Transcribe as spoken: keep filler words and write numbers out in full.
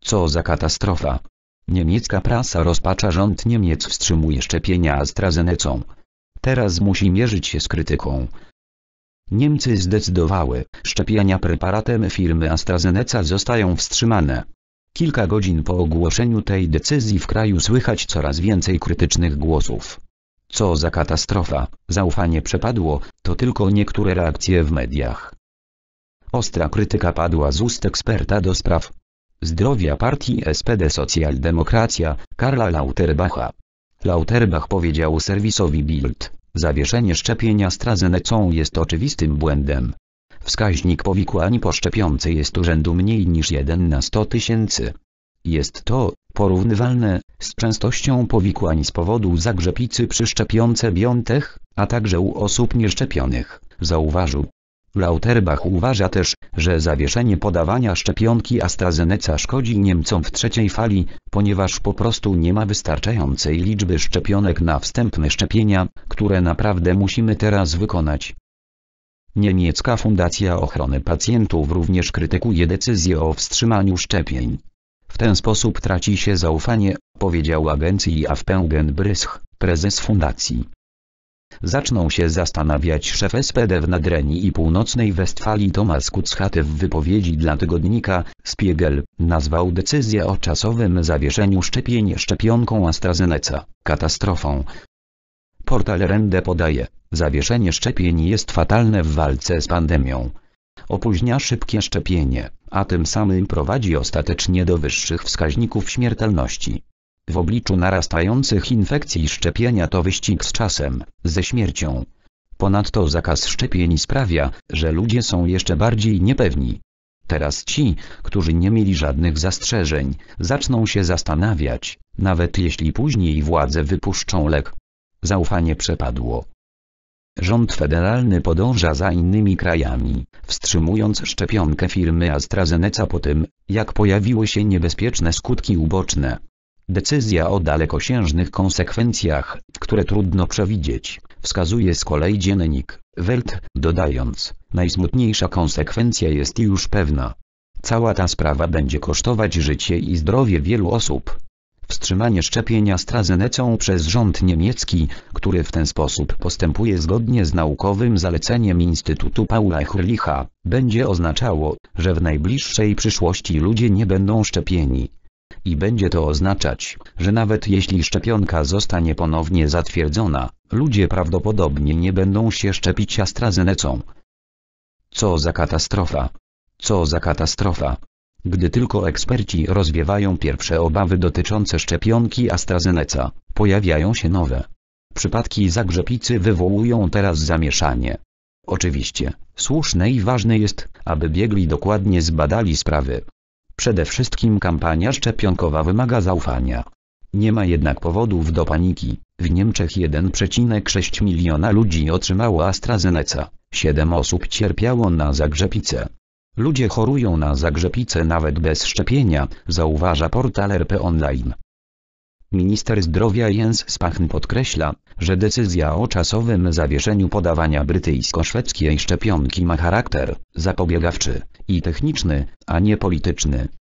Co za katastrofa. Niemiecka prasa rozpacza, rząd Niemiec wstrzymuje szczepienia AstraZenecą. Teraz musi mierzyć się z krytyką. Niemcy zdecydowały, szczepienia preparatem firmy AstraZeneca zostają wstrzymane. Kilka godzin po ogłoszeniu tej decyzji w kraju słychać coraz więcej krytycznych głosów. Co za katastrofa, zaufanie przepadło, to tylko niektóre reakcje w mediach. Ostra krytyka padła z ust eksperta do spraw zdrowia partii S P D Socjaldemokracja, Karla Lauterbacha. Lauterbach powiedział serwisowi Bild: zawieszenie szczepienia AstraZenecą jest oczywistym błędem. Wskaźnik powikłań po szczepionce jest u rzędu mniej niż jeden na sto tysięcy. Jest to porównywalne z częstością powikłań z powodu zagrzepicy przy szczepionce BioNTech, a także u osób nieszczepionych, zauważył. Lauterbach uważa też, że zawieszenie podawania szczepionki AstraZeneca szkodzi Niemcom w trzeciej fali, ponieważ po prostu nie ma wystarczającej liczby szczepionek na wstępne szczepienia, które naprawdę musimy teraz wykonać. Niemiecka Fundacja Ochrony Pacjentów również krytykuje decyzję o wstrzymaniu szczepień. W ten sposób traci się zaufanie, powiedział agencji A F P Genbrich, prezes fundacji. Zaczną się zastanawiać szef S P D w Nadrenii i Północnej Westfalii Thomas Kutschaty w wypowiedzi dla tygodnika Spiegel nazwał decyzję o czasowym zawieszeniu szczepień szczepionką AstraZeneca katastrofą. Portal R N D podaje: zawieszenie szczepień jest fatalne w walce z pandemią. Opóźnia szybkie szczepienie, a tym samym prowadzi ostatecznie do wyższych wskaźników śmiertelności. W obliczu narastających infekcji szczepienia to wyścig z czasem, ze śmiercią. Ponadto zakaz szczepień sprawia, że ludzie są jeszcze bardziej niepewni. Teraz ci, którzy nie mieli żadnych zastrzeżeń, zaczną się zastanawiać, nawet jeśli później władze wypuszczą lek. Zaufanie przepadło. Rząd federalny podąża za innymi krajami, wstrzymując szczepionkę firmy AstraZeneca po tym, jak pojawiły się niebezpieczne skutki uboczne. Decyzja o dalekosiężnych konsekwencjach, które trudno przewidzieć, wskazuje z kolei dziennik Welt, dodając: najsmutniejsza konsekwencja jest już pewna. Cała ta sprawa będzie kosztować życie i zdrowie wielu osób. Wstrzymanie szczepienia AstraZenecą przez rząd niemiecki, który w ten sposób postępuje zgodnie z naukowym zaleceniem Instytutu Paula Ehrlicha, będzie oznaczało, że w najbliższej przyszłości ludzie nie będą szczepieni. I będzie to oznaczać, że nawet jeśli szczepionka zostanie ponownie zatwierdzona, ludzie prawdopodobnie nie będą się szczepić AstraZenecą. Co za katastrofa! Co za katastrofa! Gdy tylko eksperci rozwiewają pierwsze obawy dotyczące szczepionki AstraZeneca, pojawiają się nowe. Przypadki zagrzepicy wywołują teraz zamieszanie. Oczywiście, słuszne i ważne jest, aby biegli dokładnie zbadali sprawy. Przede wszystkim kampania szczepionkowa wymaga zaufania. Nie ma jednak powodów do paniki. W Niemczech jeden przecinek sześć miliona ludzi otrzymało AstraZeneca, siedem osób cierpiało na zagrzepicę. Ludzie chorują na zagrzepicę nawet bez szczepienia, zauważa portal R P Online. Minister zdrowia Jens Spahn podkreśla, że decyzja o czasowym zawieszeniu podawania brytyjsko-szwedzkiej szczepionki ma charakter zapobiegawczy i techniczny, a nie polityczny.